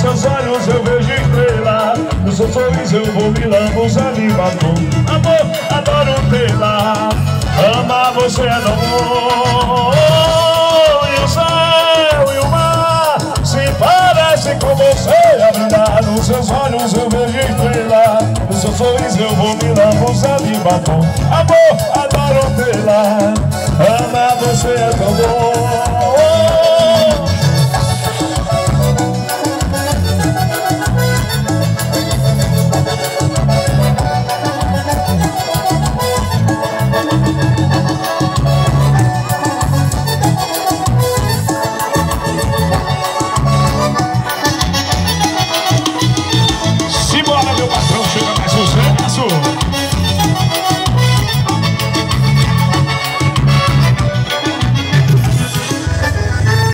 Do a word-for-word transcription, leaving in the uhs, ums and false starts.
seus olhos eu vejo estrela, no seu sorriso eu vou me lambuzando e batom. Amor, adoro tê-la, amar você é amor. E o céu e o mar se parecem com você a brilhar. Nos seus olhos eu vejo estrela, no seu sorriso eu vou me lambuzando e batom. Amor, adoro tê-la, amar você é tão bom.